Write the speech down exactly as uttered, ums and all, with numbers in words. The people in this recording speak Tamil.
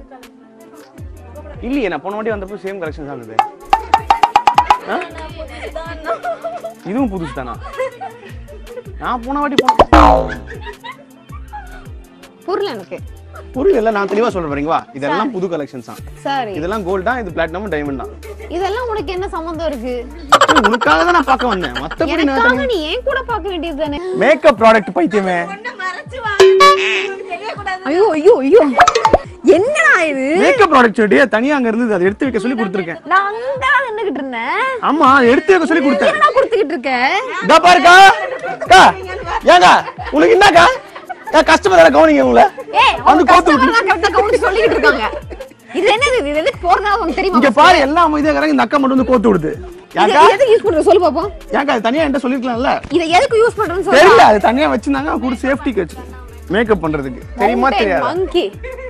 இல்லையே நான் போன வாட்டி வந்தப்போ சேம் கலெக்ஷன் தான் இருந்தது. இதுவும் புதுசு தானா? நான் போன வாட்டி புரியல எனக்கு. புரியல, நான் தெளிவா சொல்றேன் பாருங்க. வா, இதெல்லாம் புது கலெக்ஷன்ஸ் தான். சரி, இதெல்லாம் கோல்டா, இது பிளாட்டினம், டைமண்ட் தான். இதெல்லாம் உனக்கு என்ன சம்பந்தம் இருக்கு? உனக்காக தான் நான் பார்க்க வந்தேன். மத்தபடி நான் நீ ஏன் கூட பார்க்க வேண்டியது தானே. மேக்கப் ப்ராடக்ட் பைத்தியமே. ஐயோ ஐயோ ஐயோ என்னடா இது? மேக்கப் ப்ராடக்ட் செடியா தனியா அங்க இருந்து அதை எடுத்து வைக்க சொல்லி கொடுத்திருக்கேன். நான் அங்க நின்னுகிட்டு இருந்தேன். ஆமா, எடுத்து வைக்க சொல்லி கொடுத்தேன். என்னடா கொடுத்துக்கிட்டு இருக்க? இதா பாருக்கா. கா ஏங்க உங்களுக்கு என்னக்கா? ஏ கஸ்டமர் எல்லாம் கவனிங்க உங்கள. ஏய் வந்து கோத்து விட்டு கரெக்ட்டா கவுண்ட் சொல்லிட்டு இருக்காங்க. இது என்னது? இது எதுக்கு போறதா உங்களுக்கு தெரியுமா? இங்க பாரு எல்லாம் அமைதியா இருக்காங்க. இந்த அக்கா மட்டும் வந்து கோத்து விடுது. யாக்கா எதுக்கு யூஸ் பண்ற சொல்லு பாப்போம். யாக்கா இது தனியா என்கிட்ட சொல்லிருக்கலாம்ல. இத எதுக்கு யூஸ் பண்றேன்னு சொல்லுங்க. தெரியல, அது தனியா வச்சிருந்தாங்க கூட சேஃப்டிக்கு வச்சு மேக்கப் பண்றதுக்கு. தெரியுமா தெரியாது? மங்கி